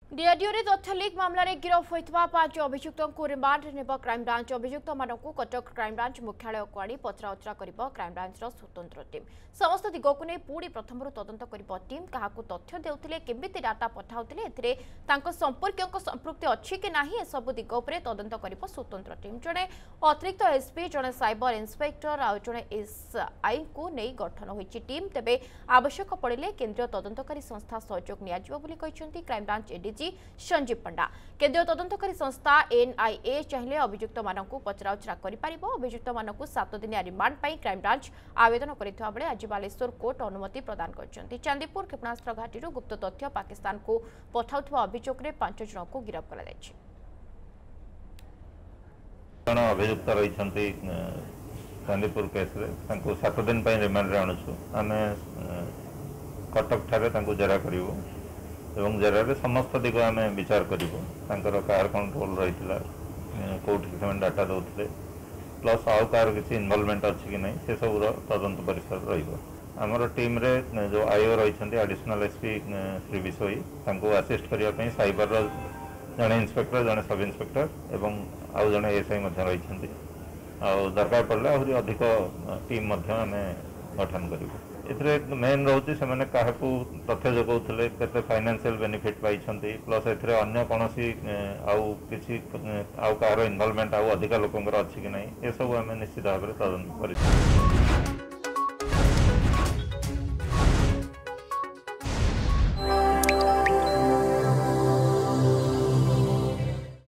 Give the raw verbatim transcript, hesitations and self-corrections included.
DRDO रे तथ्य leak मामलें गिरफ होता पांच अभियुक्तों को रिमांड नेब क्राइमब्रांच अभियुक्त मानक कटक क्राइमब्रांच मुख्यालय को आनी पचराउचरा कर क्राइमब्रांच स्वतंत्र टीम समस्त दिग को नहीं पुणी प्रथम तदंत कर टीम क्या तथ्य देउथिले केमिति डाटा पठाउथिले एथिरे तांको संपर्कियों संपृक्ति अच्छी कि नाही सब दिग उपरे तदंत कर स्वतंत्र टीम जड़े अतिरिक्त एसपी जड़े साइबर इन्स्पेक्टर आउ जड़े एसआई को नहीं गठन होईची टीम तेबे आवश्यक पड़िले केंद्रीय तदंतकारी संस्था सहयोग नियाजिबो बोली कहिसेंती क्राइमब्रांच एडीजी संजीव पंडा केंद्रीय तदंतकारी संस्था एनआईए चाहिए अभियुक्त मानक पचराउचरा कर अभियुक्त मानक सात दिनिया रिमांड पर क्राइमब्रांच आवेदन करथिबा बेले आज बालेश्वर कोर्ट अनुमति प्रदान करछंती। चांदीपुर क्षेपणास्त्र घाटी गुप्त तथ्य पाकिस्तान को पठाउथबा अभियोग रे पांच जन को गिरफ्त करा जायछि। जन अभियुक्त रहिछंती चांदीपुर केस रे तांको सात दिन पय रिमांड रे आणुछु आमे कटक ठारे तांको जरा करिवो एवं जरा समस्त दिग आम विचार कर कार कंट्रोल रही कौटी डाटा दौले प्लस आउ कार किसी इनवॉल्वमेंट अच्छी कि नहीं से सब तदंत परिसर रमर टीम रे जो आईओ रही additional SP Shri Bishoyi assist करने साइबर जड़े इन्स्पेक्टर जड़े सब इन्स्पेक्टर एवं आउ जड़े एसआई रही दरकार पड़े आहरी अधिक टीम आम गठन करूँ ए मेन रोचे से मैंने क्या तथ्य जगौले के फाइनेंशियल बेनिफिट पाई प्लस ए अन्य कौन आउ किसी आउ कहार इनवॉल्वमेंट आउ अधिक लोकंर अच्छी कि नहीं ये सब आम निश्चित भाव में तदंत कर।